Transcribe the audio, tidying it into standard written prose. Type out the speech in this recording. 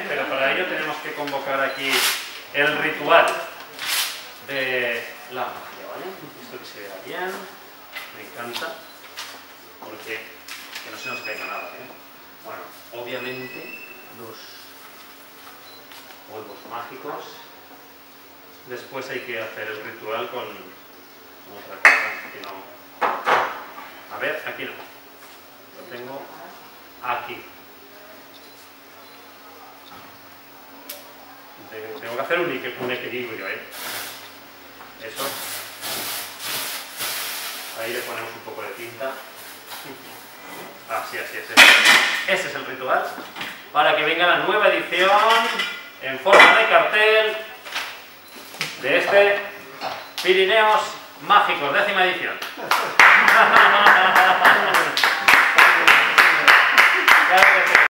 Pero para ello tenemos que convocar aquí el ritual de la magia, ¿vale? Esto que se vea bien, me encanta, porque que no se nos caiga nada, ¿eh? Bueno, obviamente los polvos mágicos. Después hay que hacer el ritual con otra cosa que no. A ver, aquí no. Lo tengo aquí. Tengo que hacer un equilibrio, ¿eh? Eso. Ahí le ponemos un poco de tinta. Así es. Ese es el ritual. Para que venga la nueva edición en forma de cartel de este Pirineos Mágicos, 10ª edición.